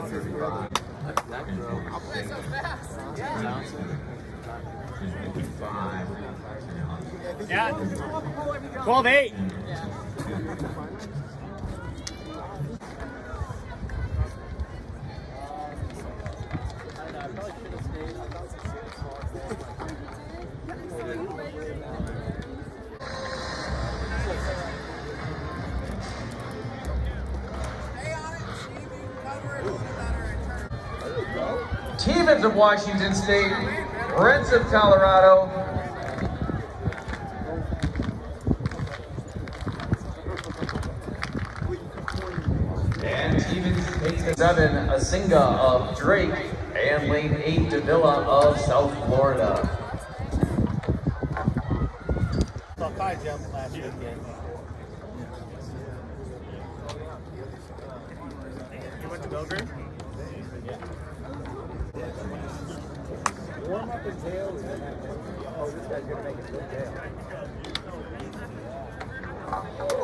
Yeah. 12-8. Stevens of Washington State, Reds of Colorado, and Stevens takes the 7, Asinga of Drake, and lane 8, Davila of South Florida. I jumped last weekend. You went to Belgrade? Yeah. Warm up and tails. Oh, this guy's gonna make a good tail.